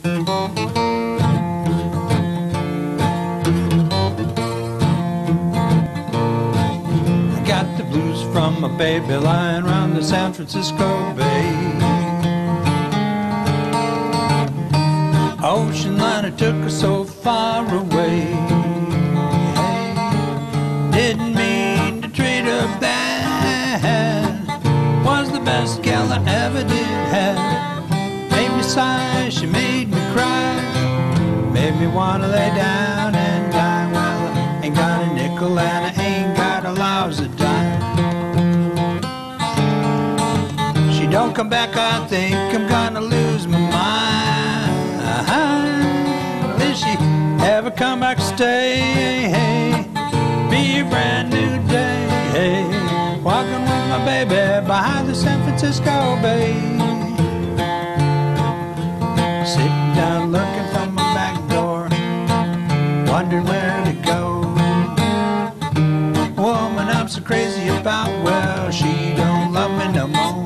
I got the blues from my baby lying around the San Francisco Bay. Ocean liner took her so far away. Didn't mean to treat her bad. Was the best gal I ever did have. Made me sigh, she made me cry. Made me wanna lay down and die. Well, I ain't got a nickel and I ain't got a lousy dime. She don't come back, I think I'm gonna lose my mind. Will she ever come back to stay? Be a brand new day. Walking with my baby behind the San Francisco Bay. Sitting down looking from my back door, wondering where to go. Woman I'm so crazy about, well, she don't love me no more.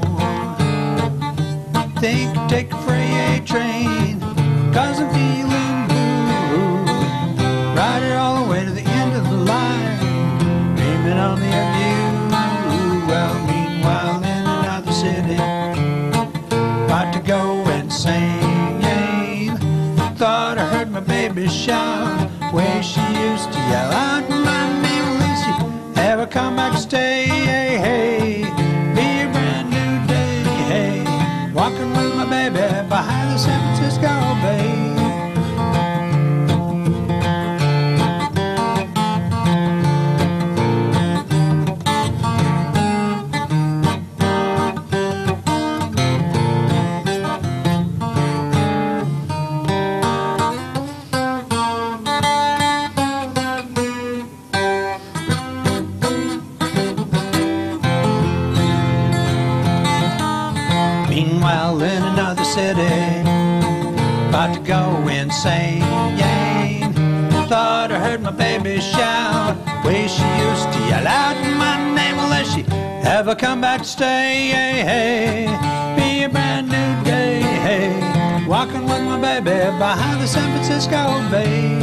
Think I'll take a freight train, 'cause I'm feeling blue. Ride it all the way to the end of the line, dreaming only of you. Well, meanwhile in another city, about to go insane. Thought I heard my baby shout, way she used to yell out my name. Will she ever come back to stay? Be a brand new day. Walking with my baby behind the San Francisco Bay. Meanwhile in another city, about to go insane. Thought I heard my baby shout, way she used to yell out my name. Will she ever come back to stay? Be a brand new day. Walking with my baby behind the San Francisco Bay.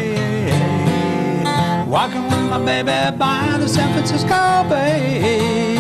Walking with my baby behind the San Francisco Bay.